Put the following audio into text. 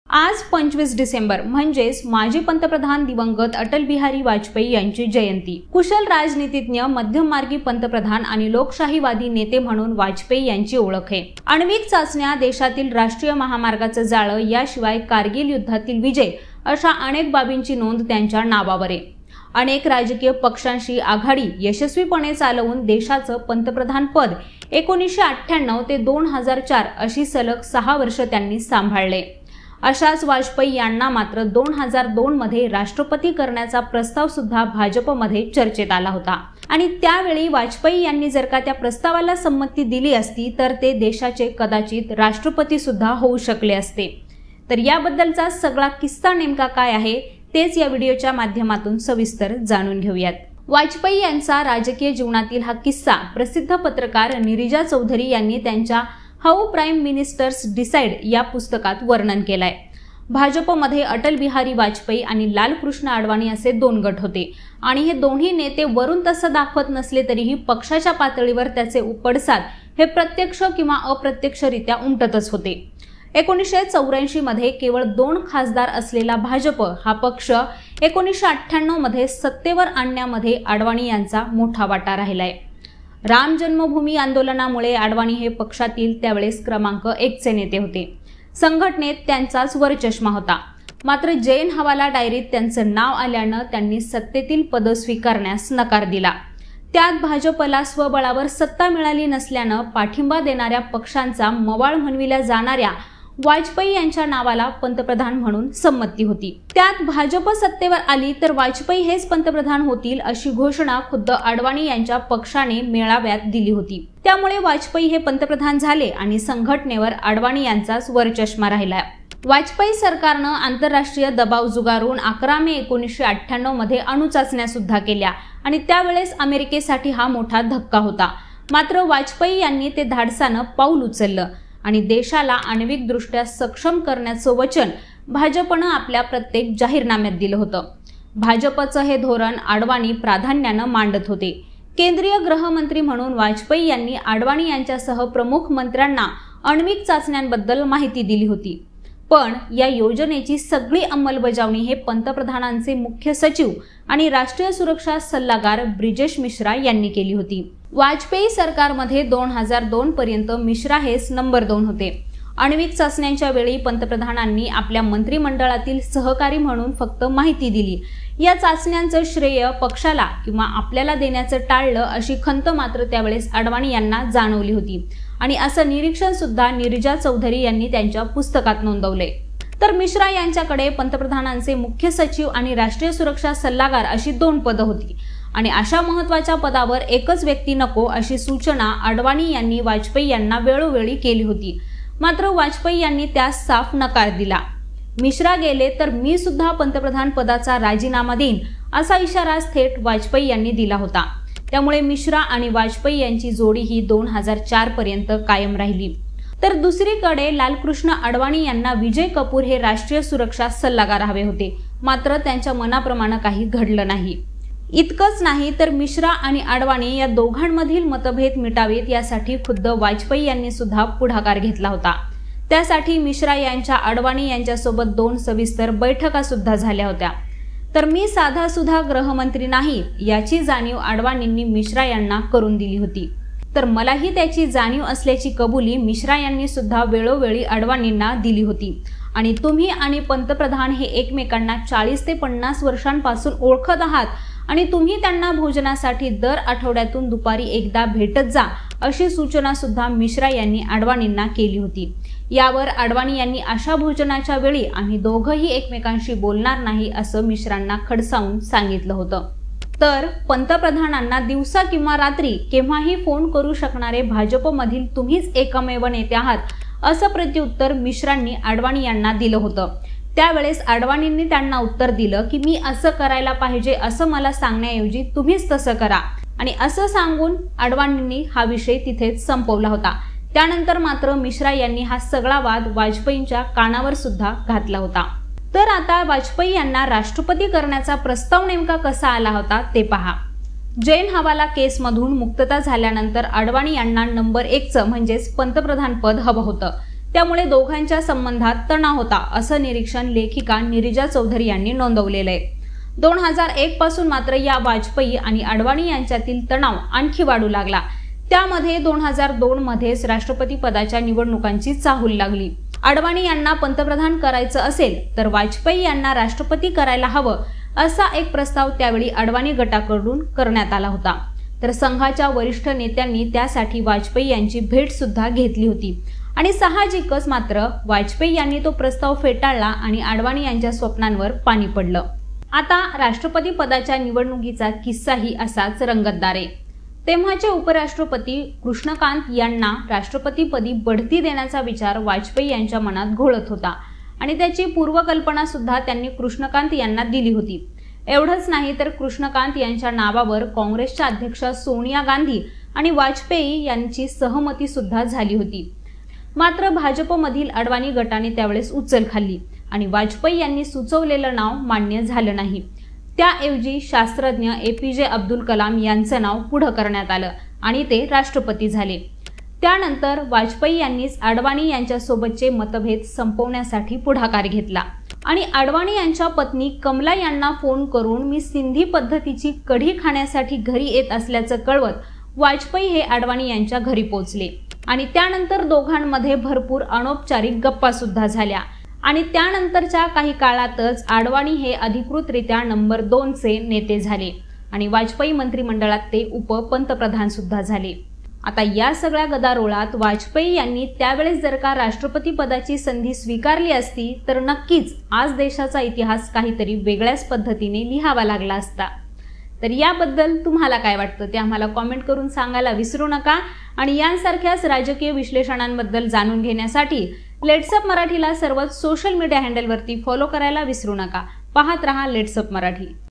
आज 25 डिसेंबर म्हणजेच माजी पंतप्रधान दिवंगत अटल बिहारी वाजपेयी यांची जयंती। कुशल राजनीतिज्ञ, मध्यममार्गी पंतप्रधान आणि लोकशाहीवादी नेते म्हणून वाजपेयी यांची ओळख आहे। आण्विक चाचण्या, देशातील राष्ट्रीय महामार्गाचं जाळं, याशिवाय कारगिल युद्धातील विजय अशा अनेक बाबींची नोंद त्यांच्या नावावर आहे। अनेक राजकीय पक्षांशी आघाडी यशस्वीपणे चालवून देशाचं पंतप्रधान पद 1998 ते 2004 अशी सलग 6 वर्ष त्यांनी सांभाळले। अशाच वाजपेयी यांना मात्र 2002 मध्ये राष्ट्रपती करण्याचा प्रस्ताव सुद्धा भाजपमध्ये चर्चेत आला होता आणि त्यावेळी वाजपेयी यांनी जर का त्या प्रस्तावाला संमती दिली असती तर ते देशाचे कदाचित राष्ट्रपती सुद्धा होऊ शकले असते। तर याबद्दलचा सगळा किस्सा नेमका काय आहे तेच या व्हिडिओच्या माध्यमातून सविस्तर जाणून घेऊयात। वाजपेयी यांचा राजकीय जीवनातील हा किस्सा प्रसिद्ध पत्रकार नीरजा चौधरी यांनी त्यांच्या हाऊ प्राईम मिनिस्टर्स डिसाइड या पुस्तकात वर्णन केलंय। भाजपमध्ये अटल बिहारी वाजपेयी आणि लालकृष्ण अडवाणी असे 2 गट होते आणि हे दोन्ही नेते वरून तसं दाखवत नसले तरीही पक्षाच्या पातळीवर त्याचे पडसाद हे प्रत्यक्ष किंवा अप्रत्यक्षरित्या उमटतच होते। 1984 मध्ये केवळ 2 खासदार असलेला भाजप हा पक्ष 1998 मध्ये सत्तेवर आणण्यामध्ये अडवाणी यांचा मोठा वाटा राहिलाय। राम जन्मभूमी आंदोलनामुळे अडवाणी हे पक्षातील त्यावेळेस क्रमांक 1 चे नेते होते। संघटनेत त्यांचाच वरचष्मा होता। मात्र जैन हवाला डायरीत त्यांचं नाव आल्यानं त्यांनी सत्तेतील पद स्वीकारण्यास नकार दिला। त्यात भाजपला स्वबळावर सत्ता मिळाली नसल्यानं पाठिंबा देणाऱ्या पक्षांचा मवाळ म्हणविल्या जाणाऱ्या वाजपेयी यांच्या नावाला पंतप्रधान म्हणून संमती होती। त्यात भाजप सत्तेवर आली तर वाजपेयी हेच पंतप्रधान होतील अशी घोषणा खुद्द अडवाणी यांच्या पक्षाने मेळाव्यात दिली होती। त्यामुळे वाजपेयी हे पंतप्रधान झाले आणि संघटनेवर अडवाणी यांचाच वरचष्मा राहिला। वाजपेयी सरकारनं आंतरराष्ट्रीय दबाव जुगारून 11 मे 1998 मध्ये अणुचाचण्या सुद्धा केल्या आणि त्यावेळेस अमेरिकेसाठी हा मोठा धक्का होता। मात्र वाजपेयी यांनी ते धाडसानं पाऊल उचललं आणि देशाला आण्विकदृष्ट्या सक्षम करण्याचं वचन भाजपनं आपल्या प्रत्येक जाहीरनाम्यात दिलं होतं। भाजपचं हे धोरण अडवाणी प्राधान्यानं मांडत होते। केंद्रीय गृहमंत्री म्हणून वाजपेयी यांनी अडवाणी यांच्यासह प्रमुख मंत्र्यांना आण्विक चाचण्यांबद्दल माहिती दिली होती। पण या योजनेची सगळी अंमलबजावणी हे पंतप्रधानांचे मुख्य सचिव आणि राष्ट्रीय सुरक्षा सल्लागार ब्रिजेश मिश्रा यांनी केली होती। वाजपेयी सरकारमध्ये 2002 पर्यंत मिश्रा हेच नंबर 2 होते। आण्विक चाचण्यांच्या वेळी पंतप्रधानांनी आपल्या मंत्रिमंडळातील सहकारी म्हणून फक्त माहिती दिली। या चाचण्यांचं श्रेय पक्षाला किंवा आपल्याला देण्याचं टाळलं अशी खंत मात्र त्यावेळेस अडवाणी यांना जाणवली होती आणि असं निरीक्षण सुद्धा नीरजा चौधरी यांनी त्यांच्या पुस्तकात नोंदवले। तर मिश्रा यांच्याकडे पंतप्रधानांचे मुख्य सचिव आणि राष्ट्रीय सुरक्षा सल्लागार अशी 2 पदं होती आणि अशा महत्त्वाच्या पदावर एकच व्यक्ती नको अशी सूचना अडवाणी यांनी वाजपेयी यांना वेळोवेळी केली होती। मात्र वाजपेयी यांनी त्यास साफ नकार दिला। मिश्रा गेले तर मी सुद्धा पंतप्रधान पदाचा राजीनामा देईन असा इशारा थेट वाजपेयी यांनी दिला होता। त्यामुळे मिश्रा आणि वाजपेयी यांची जोडी ही 2004 पर्यंत कायम राहिली। तर दुसरीकडे लालकृष्ण अडवाणी यांना विजय कपूर हे राष्ट्रीय सुरक्षा सल्लागार हवे होते। मात्र त्यांच्या मनाप्रमाणे काही घडलं नाही। इतकंच नाही तर मिश्रा आणि अडवाणी या दोघांमधील मतभेद मिटावेत यासाठी खुद्द वाजपेयी यांनी सुद्धा पुढाकार घेतला होता। त्यासाठी मिश्रा यांच्या अडवाणी यांच्यासोबत 2 सविस्तर बैठका सुद्धा झाल्या होत्या। तर मी साधा सुद्धा गृहमंत्री नाही याची जाणीव अडवाणींनी मिश्रा यांना करून दिली होती। तर मलाही त्याची जाणीव असल्याची कबुली मिश्रा यांनी सुद्धा वेळोवेळी अडवाणींना दिली होती आणि तुम्ही आणि पंतप्रधान हे एकमेकांना 40 ते 50 वर्षांपासून ओळखत आहात आणि तुम्ही त्यांना भोजनासाठी दर आठवड्यातून दुपारी एकदा भेटत जा अशी सूचना सुद्धा मिश्रा यांनी अडवाणींना केली होती। यावर अडवाणी यांनी अशा भोजनाच्या वेळी आम्ही दोघंही एकमेकांशी बोलणार नाही असं मिश्रांना खडसावून सांगितलं होतं। तर पंतप्रधानांना दिवसा किंवा रात्री केव्हाही फोन करू शकणारे भाजपमधील तुम्हीच एकमेव नेते आहात असं प्रत्युत्तर मिश्रांनी अडवाणी यांना दिलं होतं। त्यावेळेस अडवाणींनी त्यांना उत्तर दिलं की मी असं करायला पाहिजे असं मला सांगण्याऐवजी तुम्हीच तसं करा आणि असं सांगून अडवाणींनी हा विषय तिथेच संपवला होता। त्यानंतर मात्र मिश्रा यांनी हा सगळा वाद वाजपेयींच्या कानावर सुद्धा घातला होता। तर आता वाजपेयी यांना राष्ट्रपती करण्याचा प्रस्ताव नेमका कसा आला होता ते पहा। जैन हवाला केसमधून मुक्तता झाल्यानंतर अडवाणी यांना नंबर 1चं म्हणजेच पंतप्रधान पद हवं होतं। त्यामुळे दोघांच्या संबंधात तणाव होता असं निरीक्षण लेखिका निरिजा चौधरी यांनी नोंदवलेलं आहे। 2001 पासून मात्र या वाजपेयी आणि अडवाणी यांच्यातील तणाव आणखी वाढू लागला। त्यामध्ये 2002 मध्येच राष्ट्रपती पदाच्या निवडणुकांची चाहूल लागली। अडवाणी यांना पंतप्रधान करायचं असेल तर वाजपेयी यांना राष्ट्रपती करायला हवं असा एक प्रस्ताव त्यावेळी अडवाणी गटाकडून करण्यात आला होता। तर संघाच्या वरिष्ठ नेत्यांनी त्यासाठी वाजपेयी यांची भेट सुद्धा घेतली होती आणि साहजिकच मात्र वाजपेयी यांनी तो प्रस्ताव फेटाळला आणि अडवाणी यांच्या स्वप्नांवर पाणी पडलं। आता राष्ट्रपती पदाच्या निवडणुकीचा किस्साही असाच रंगतदार आहे। तेव्हाचे उपराष्ट्रपती कृष्णकांत यांना राष्ट्रपतीपदी बढती देण्याचा विचार वाजपेयी यांच्या मनात घोळत होता आणि त्याची पूर्वकल्पना सुद्धा त्यांनी कृष्णकांत यांना दिली होती। एवढंच नाही तर कृष्णकांत यांच्या नावावर काँग्रेसच्या अध्यक्षा सोनिया गांधी आणि वाजपेयी यांची सहमती सुद्धा झाली होती। मात्र भाजपमधील अडवाणी गटाने त्यावेळेस उचल खाल्ली आणि वाजपेयी यांनी सुचवलेलं नाव मान्य झालं नाही। त्याऐवजी शास्त्रज्ञ APJ अब्दुल कलाम यांचं नाव पुढे करण्यात आलं आणि ते राष्ट्रपती झाले। त्यानंतर वाजपेयी यांनीच अडवाणी यांच्यासोबतचे मतभेद संपवण्यासाठी पुढाकार घेतला आणि अडवाणी यांच्या पत्नी कमला यांना फोन करून मी सिंधी पद्धतीची कढी खाण्यासाठी घरी येत असल्याचं कळवत वाजपेयी हे अडवाणी यांच्या घरी पोहोचले आणि त्यानंतर दोघांमध्ये भरपूर अनौपचारिक गप्पा सुद्धा झाल्या आणि त्यानंतरच्या काही काळातच अडवाणी हे अधिकृतरित्या नंबर 2 चे नेते झाले आणि वाजपेयी मंत्रिमंडळात ते उपपंतप्रधान सुद्धा झाले। आता या सगळ्या गदारोळात वाजपेयी यांनी त्यावेळेस जर का राष्ट्रपती पदाची संधी स्वीकारली असती तर नक्कीच आज देशाचा इतिहास काहीतरी वेगळ्याच पद्धतीने लिहावा लागला असता। तर याबद्दल तुम्हाला काय वाटतं ते आम्हाला कमेंट करून सांगायला विसरू नका आणि यांसारख्याच राजकीय विश्लेषणांबद्दल जाणून घेण्यासाठी लेट्स अप मराठीला सर्वच सोशल मीडिया हँडलवरती फॉलो करायला विसरू नका। पाहत रहा लेट्स अप मराठी।